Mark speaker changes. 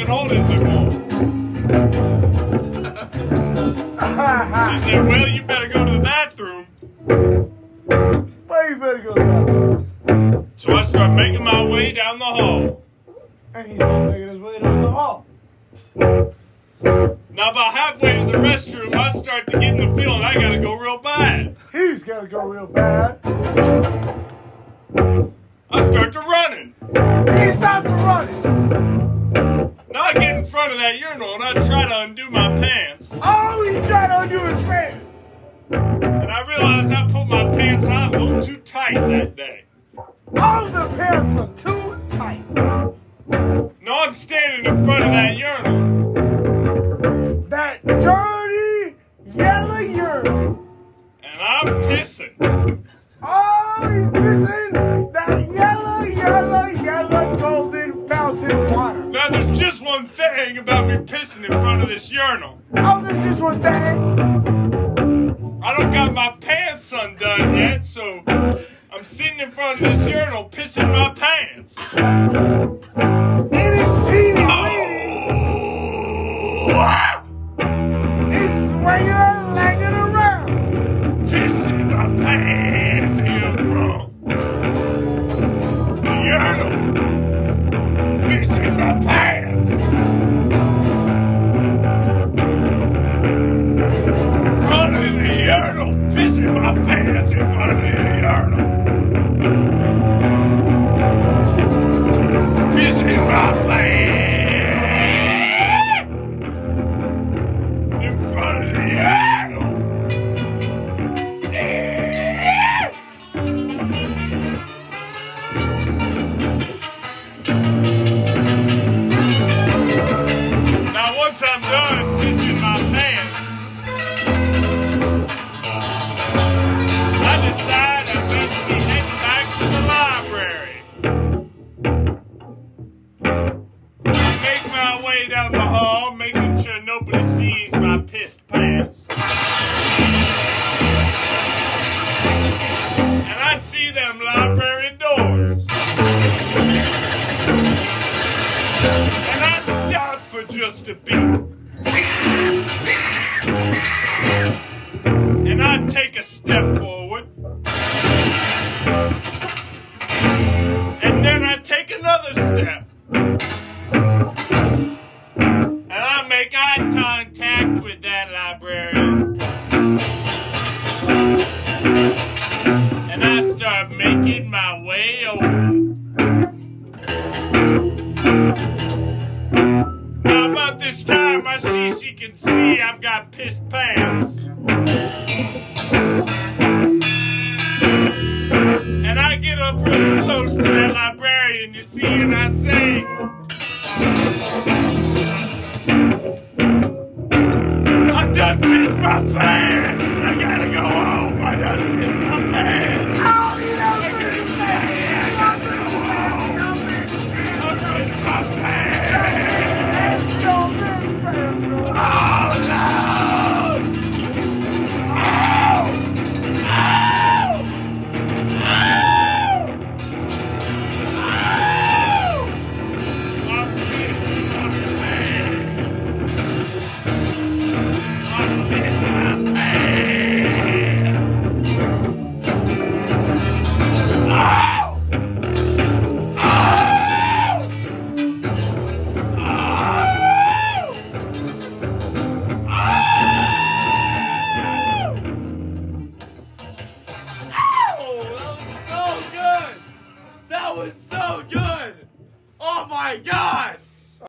Speaker 1: even on it anymore. She said, well, you better go to the bathroom.
Speaker 2: Well, you better go to the bathroom.
Speaker 1: So I start making my way down the hall.
Speaker 2: And he starts making his way down the hall.
Speaker 1: Now, about halfway to the restroom, I start to get in the feeling I gotta go real bad.
Speaker 2: He's got to go real bad.
Speaker 1: I start to running.
Speaker 2: He starts running.
Speaker 1: Now I get in front of that urinal and I try to undo my pants.
Speaker 2: Oh, he tried to undo his pants.
Speaker 1: And I realize I put my pants on a little too tight that day.
Speaker 2: Oh, the pants are too tight.
Speaker 1: Now I'm standing in front of that urinal.
Speaker 2: That dirty yellow urinal.
Speaker 1: And I'm pissing.
Speaker 2: Oh, he's pissing that yellow golden fountain water.
Speaker 1: Now there's just one thing about me pissing in front of this urinal.
Speaker 2: Oh, there's just one thing.
Speaker 1: I don't got my pants undone yet, so I'm sitting in front of this urinal pissing my pants.
Speaker 2: And his teeny is swinging and legging around.
Speaker 1: Pissing my pants in front. The urinal. Pissing my pants. In front of the urinal. Pissing my pants in front of the urinal. Pissing my pants. In front of the urinal. Now once I'm done pissing my pants, I decide I best be heading back to the library. I make my way down the hall, making sure nobody sees my pissed pants. And I see them library doors. And I stop for just a beat. And I take a step forward. And then I take another step. And I make eye contact with that librarian. And I start making my way over. Now about this time I see she can see I've got pissed pants. And I get up really close to that librarian, you see, and I say, I done pissed my pants. I gotta go home. I done pissed my pants.
Speaker 2: Oh, you know,
Speaker 1: I couldn't say it. I gotta go home. I pissed my pants. Oh no! Oh! Oh! Oh! I pissed my pants. I pissed my pants. Oh! Oh!
Speaker 3: That was so good! Oh my God!